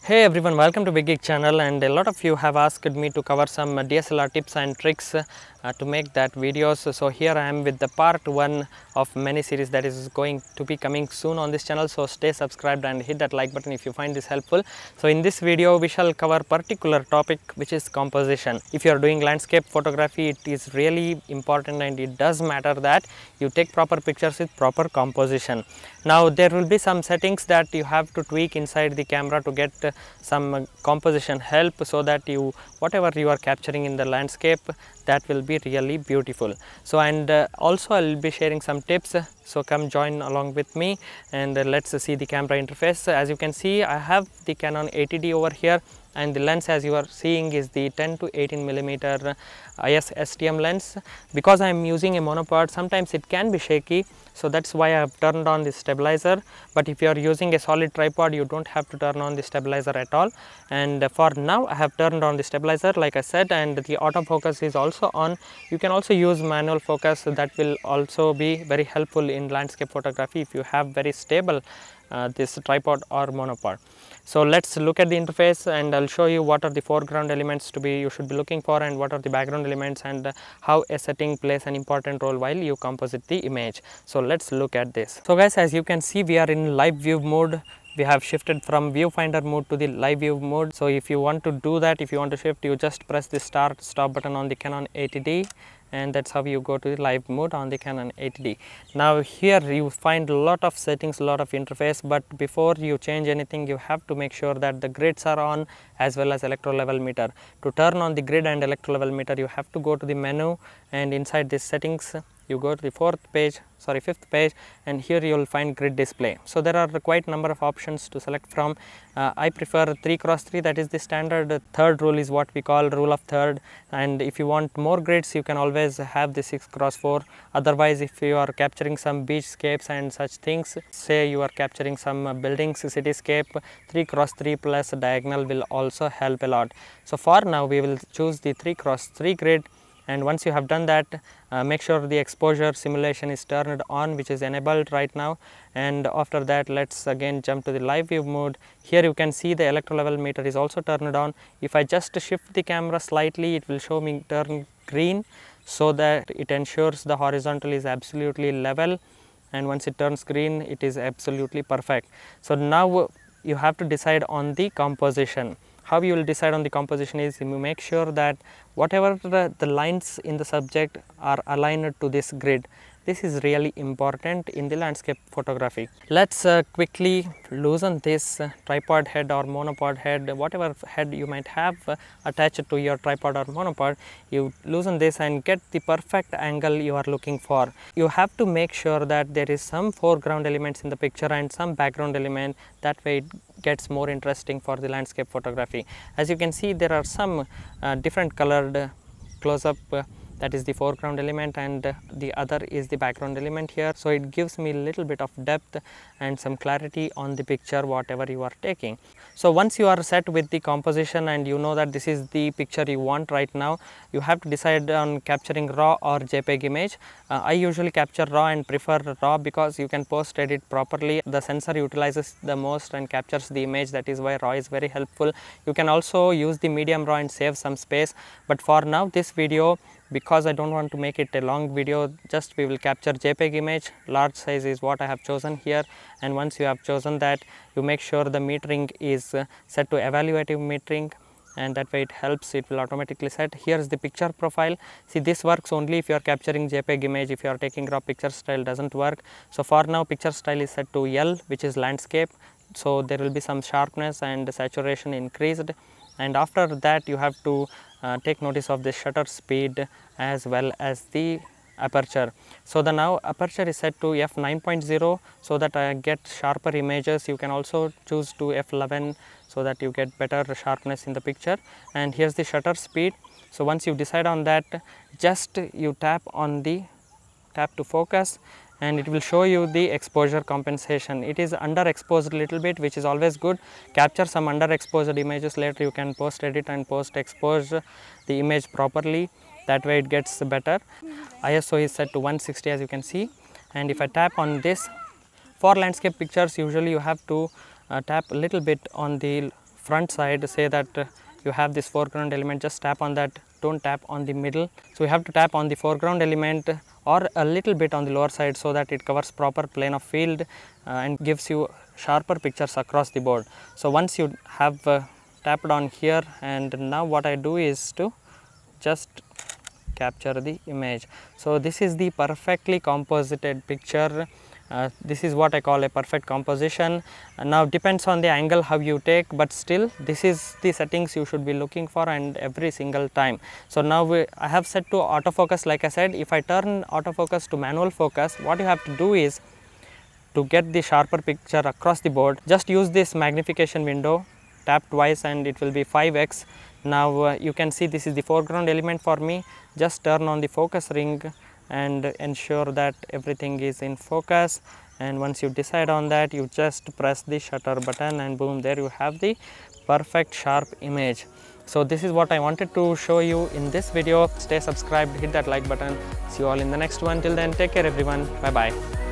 Hey everyone, welcome to Big Geek channel, and a lot of you have asked me to cover some DSLR tips and tricks to make that videos. So here I am with the part 1 of many series that is going to be coming soon on this channel. So stay subscribed and hit that like button if you find this helpful. So in this video we shall cover particular topic which is composition. If you are doing landscape photography, it is really important and it does matter that you take proper pictures with proper composition. Now there will be some settings that you have to tweak inside the camera to get some composition help, so that you whatever you are capturing in the landscape, that will be really beautiful. So and also I will be sharing some tips, so come join along with me and let's see the camera interface. As you can see, I have the Canon 80D over here, and the lens as you are seeing is the 10 to 18 millimeter IS STM lens. Because I am using a monopod, sometimes it can be shaky, so that's why I have turned on the stabilizer. But if you are using a solid tripod, you don't have to turn on the stabilizer at all. And for now I have turned on the stabilizer like I said, and the autofocus is also on. You can also use manual focus, so that will also be very helpful in landscape photography if you have very stable this tripod or monopod. So let's look at the interface, and I'll show you what are the foreground elements you should be looking for, and what are the background elements, and how a setting plays an important role while you composite the image. So let's look at this. So guys, as you can see, we are in live view mode. We have shifted from viewfinder mode to the live view mode. So if you want to do that, if you want to shift, you just press the start stop button on the Canon 80D, and that's how you go to the live mode on the Canon 80D. Now here you find a lot of settings, a lot of interface, but before you change anything, you have to make sure that the grids are on as well as electro level meter. To turn on the grid and electro level meter, you have to go to the menu, and inside this settings you go to the fifth page, and here you will find grid display. So there are quite number of options to select from. I prefer 3x3, that is the standard. Third rule is what we call rule of third, and if you want more grids, you can always have the 6x4. Otherwise, if you are capturing some beachscapes and such things, say you are capturing some buildings, cityscape, 3x3 plus diagonal will also help a lot. So for now we will choose the 3x3 grid. And once you have done that, make sure the exposure simulation is turned on, which is enabled right now. And after that, let's again jump to the live view mode. Here you can see the electro level meter is also turned on. If I just shift the camera slightly, it will show me turn green, so that it ensures the horizontal is absolutely level, and once it turns green, it is absolutely perfect. So now you have to decide on the composition. How you will decide on the composition is you make sure that whatever the lines in the subject are aligned to this grid. This is really important in the landscape photography. Let's quickly loosen this tripod head or monopod head, whatever head you might have attached to your tripod or monopod. You loosen this and get the perfect angle you are looking for. You have to make sure that there is some foreground elements in the picture and some background element. That way it gets more interesting for the landscape photography. As you can see, there are some different colored close-up that is the foreground element, and the other is the background element here. So it gives me a little bit of depth and some clarity on the picture whatever you are taking. So once you are set with the composition and you know that this is the picture you want right now, you have to decide on capturing raw or JPEG image. I usually capture raw and prefer raw because you can post edit properly. The sensor utilizes the most and captures the image. That is why raw is very helpful. You can also use the medium raw and save some space, but for now this video, because I don't want to make it a long video, just we will capture JPEG image. Large size is what I have chosen here, and once you have chosen that, you make sure the metering is set to evaluative metering, and that way it helps, it will automatically set. Here is the picture profile. See, this works only if you are capturing JPEG image. If you are taking raw, picture style doesn't work. So for now picture style is set to L, which is landscape, so there will be some sharpness and saturation increased. And after that you have to take notice of the shutter speed as well as the aperture. So the now aperture is set to f9.0, so that I get sharper images. You can also choose to f11, so that you get better sharpness in the picture. And here's the shutter speed. So once you decide on that, just you tap to focus, and it will show you the exposure compensation. It is underexposed a little bit, which is always good. Capture some underexposed images, later you can post edit and post expose the image properly. That way it gets better. ISO is set to 160, as you can see. And if I tap on this, for landscape pictures usually you have to tap a little bit on the front side, say that you have this foreground element, just tap on that, don't tap on the middle. So you have to tap on the foreground element or a little bit on the lower side so that it covers proper plane of field and gives you sharper pictures across the board. So once you have tapped on here, and now what I do is to just capture the image. So this is the perfectly composited picture. This is what I call a perfect composition. Now depends on the angle how you take, but still this is the settings you should be looking for and every single time. So now I have set to autofocus. Like I said, if I turn autofocus to manual focus, what you have to do is to get the sharper picture across the board, just use this magnification window, tap twice and it will be 5x. Now you can see this is the foreground element for me. Just turn on the focus ring and ensure that everything is in focus, and once you decide on that, you just press the shutter button and boom, there you have the perfect sharp image. So this is what I wanted to show you in this video. Stay subscribed, hit that like button. See you all in the next one. Till then, take care everyone. Bye bye.